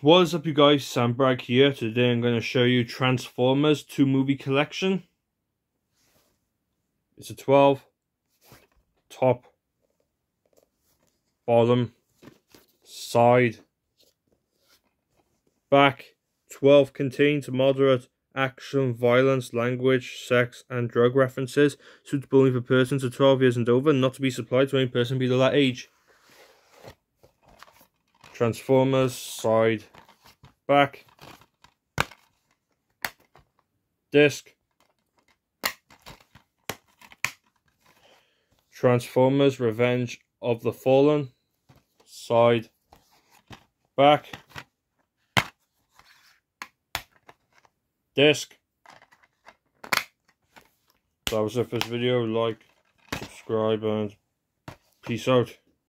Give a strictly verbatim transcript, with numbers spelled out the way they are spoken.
What is up, you guys? Sandbrag here. Today I'm going to show you Transformers two movie collection. It's a twelve, top, bottom, side, back. twelve contains moderate action, violence, language, sex and drug references, suitable only for persons of twelve years and over, not to be supplied to any person below that age. Transformers, side, back, disc, Transformers Revenge of the Fallen, side, back, disc. That was it for this video. Like, subscribe and peace out.